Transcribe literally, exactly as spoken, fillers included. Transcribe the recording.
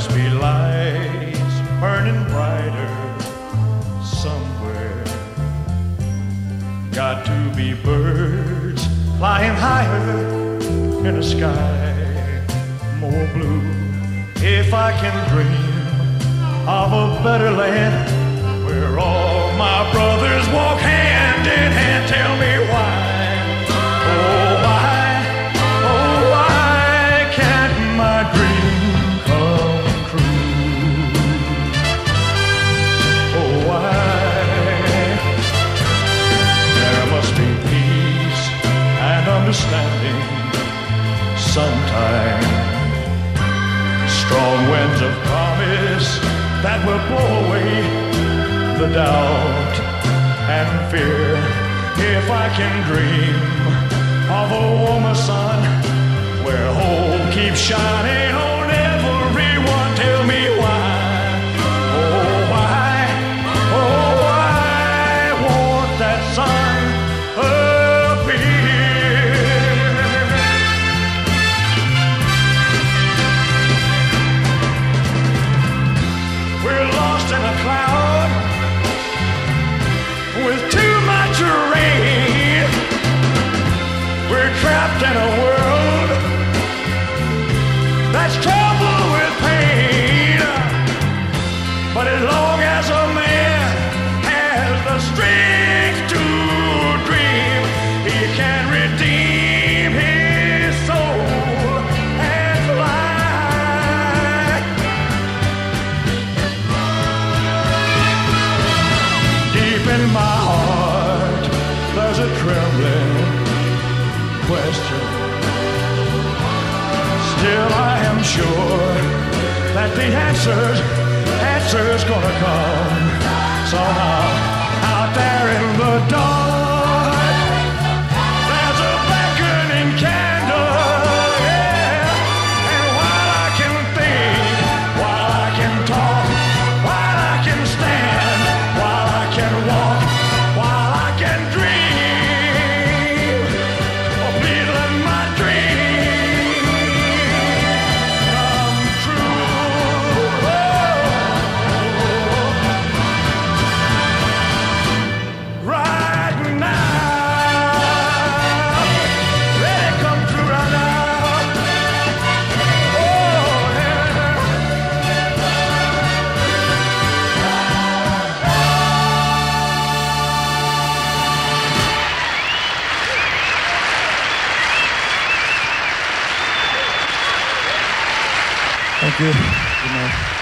must be lights burning brighter somewhere. Got to be birds flying higher in a sky more blue. If I can dream of a better land where all my brothers walk hand in hand, tell me why, oh why, oh why can't my dream come true? Oh why? There must be peace and understanding sometime. Strong winds of promise that will blow away the doubt and fear. If I can dream of a warmer sun where hope keeps shining on everyone, tell me why, oh why, oh why won't that sun appear? We're lost in a cloud with too much rain. We're trapped in a world that's troubled with pain. But as long as a man has the strength to dream, he can redeem his soul and fly. Deep in my heart, there's a trembling question. Still I am sure that the answers, answer's gonna come somehow. Out there in the dark, there's a beckoning candle, yeah. And while I can think, while I can talk, while I can stand, while I can walk, while I can dream, oh please let my dream come true. Oh, right now, let it come true right now. Oh yeah. Thank you. Good night.